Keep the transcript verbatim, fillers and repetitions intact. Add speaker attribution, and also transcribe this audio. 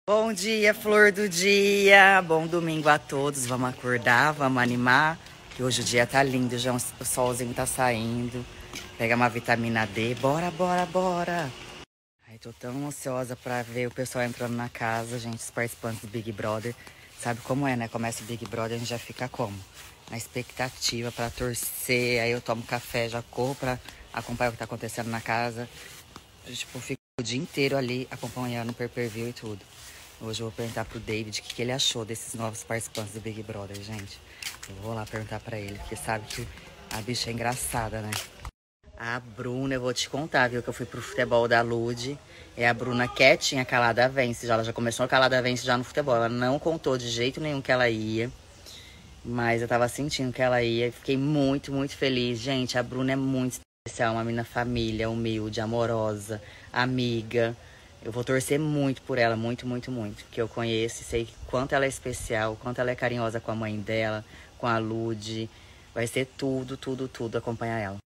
Speaker 1: Bom dia, flor do dia. Bom domingo a todos. Vamos acordar, vamos animar. Que hoje o dia tá lindo, já o solzinho tá saindo. Pegar uma vitamina D. Bora, bora, bora. Ai, tô tão ansiosa pra ver o pessoal entrando na casa, gente, os participantes do Big Brother. Sabe como é, né? Começa o Big Brother, a gente já fica como? Na expectativa pra torcer. Aí eu tomo café, já corro pra acompanhar o que tá acontecendo na casa. Eu, tipo, fico o dia inteiro ali acompanhando o pay-per-view e tudo. Hoje eu vou perguntar pro David o que, que ele achou desses novos participantes do Big Brother, gente. Eu vou lá perguntar pra ele, porque sabe que a bicha é engraçada, né? A Bruna, eu vou te contar, viu? Que eu fui pro futebol da Lud. E a Bruna quietinha, calada vence. Já, ela já começou a calada vence já no futebol. Ela não contou de jeito nenhum que ela ia. Mas eu tava sentindo que ela ia. Fiquei muito, muito feliz. Gente, a Bruna é muito especial. Uma menina família, humilde, amorosa, amiga. Eu vou torcer muito por ela, muito, muito, muito. Que eu conheço e sei quanto ela é especial, quanto ela é carinhosa com a mãe dela, com a Lud. Vai ser tudo, tudo, tudo acompanhar ela.